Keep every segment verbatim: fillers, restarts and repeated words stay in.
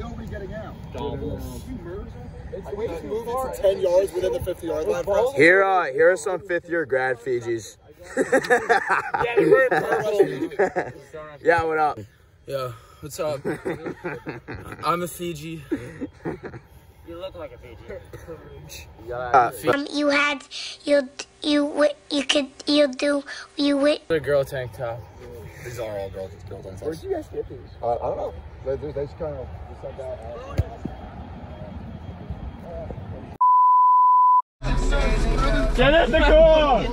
nobody getting out. It's way too far. ten yards within the fifty yard line. Here, uh, here are some fifth year grad Fijis. Yeah, what up? Yeah, what's up? I'm a Fiji. You look like a Fiji. Uh, Um, you had, you, you, you could, you do, you would. A girl tank top. These are all girls. girls on Where'd you guys get these? uh, I don't know. They, they, they just kind of said that. Get in the car!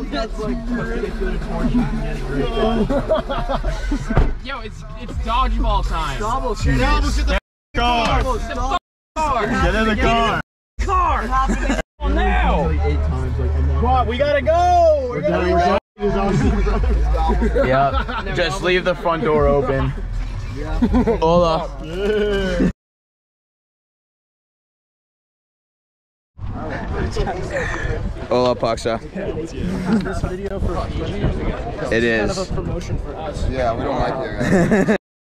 Yo, it's it's dodgeball time. Double, get in the car! Get in the car! Car! Oh, now! Come on, we gotta go! We're gonna go! Yep. Just leave the front door open. Hola. Yeah. Hola, Paxa. Is this video for Fiji? It is. Kind of a promotion for us. Yeah, we don't like you guys.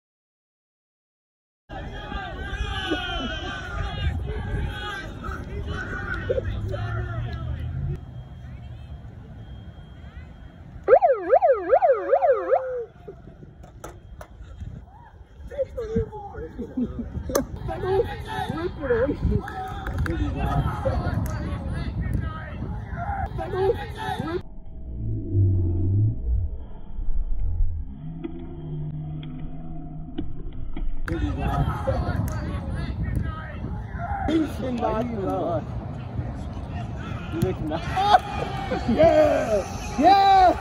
Yeah! Yeah!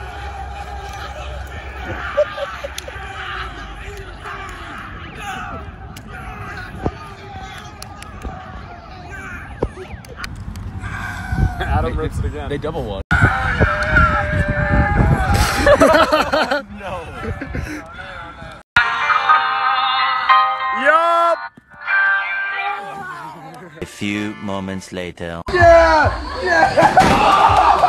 Adam rips it again. They double one. No. Yup! A few moments later. Yeah! Yeah!